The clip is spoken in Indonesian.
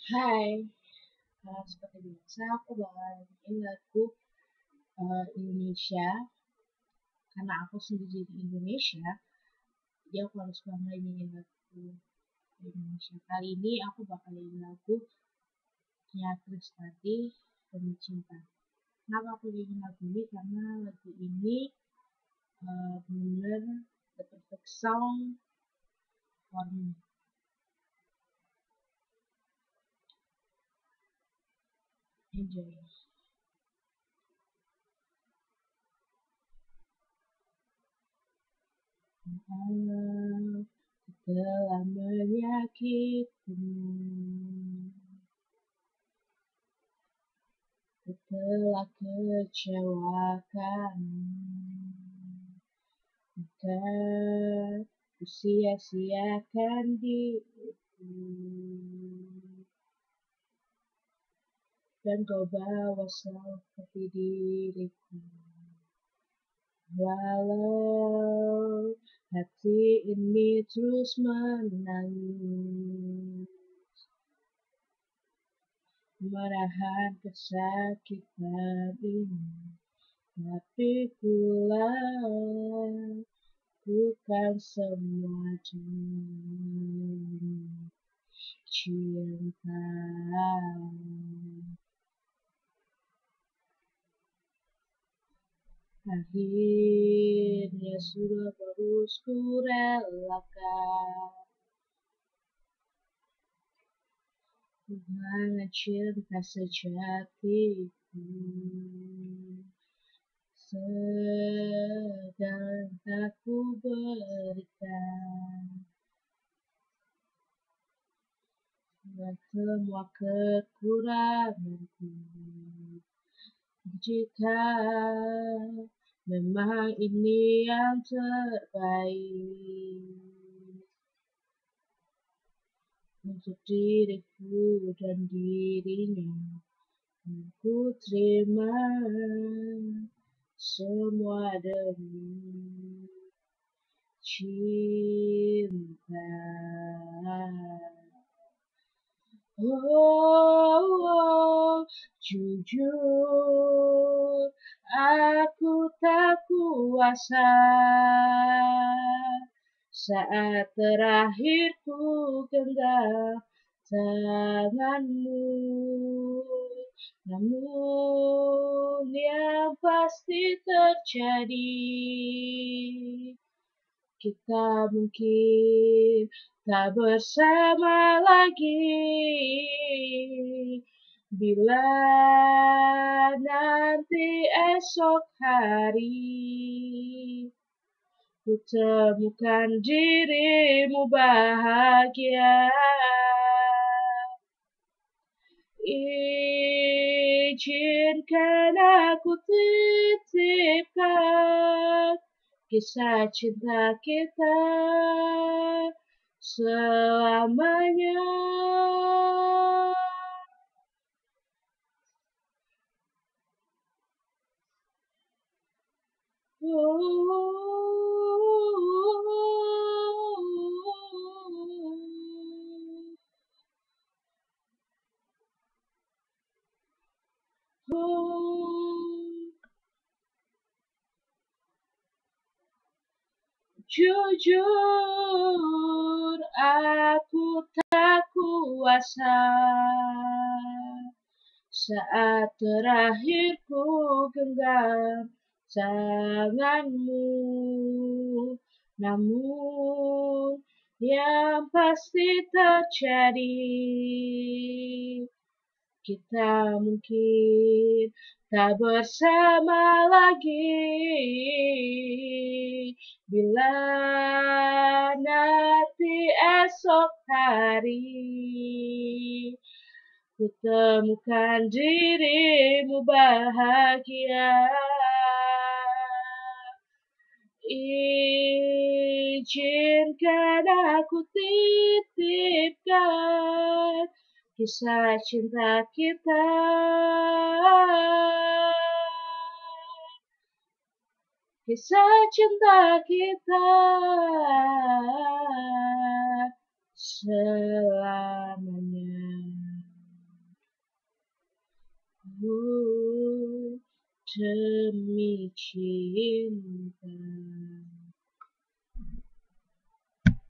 Hai, seperti biasa aku bakal nyanyiin lagu Indonesia karena aku sendiri di Indonesia, jadi aku harus bangga nyanyiin lagu Indonesia. Kali ini aku bakal nyanyiin lagunya Kerispatih-Demi Cinta. Kenapa aku nyanyiin lagu ini? Karena lagu ini bener the perfect song for me. Enjoy. Maaf telah menyakitimu, telah kecewakan, bukan ku sia-siakan diriku, dan kau bawa seperti diriku. Walau hati ini terus menangis, menahan kesakitan ini, tapi bukan semua demi cinta. Akhirnya sudah harus ku relakan kehilangan cinta sejatiku, sedang tak ku berikan dengan semua kekuranganku. Jika memang ini yang terbaik untuk diriku dan dirinya, ku terima semua demi cinta. Oh, jujur aku tak kuasa saat terakhir ku genggam tanganmu. Namun yang pasti terjadi, kita mungkin tak bersama lagi bila nanti esok hari ku temukan dirimu bahagia. Izinkan aku titipkan kisah cinta kita selamanya. Jujur aku tak kuasa saat terakhir ku genggam tanganmu. Namun yang pasti terjadi, kita mungkin tak bersama lagi bila nanti esok hari ku temukan dirimu bahagia. Izinkan aku titipkan kisah cinta kita selamanya. Kerispatih-Demi Cinta.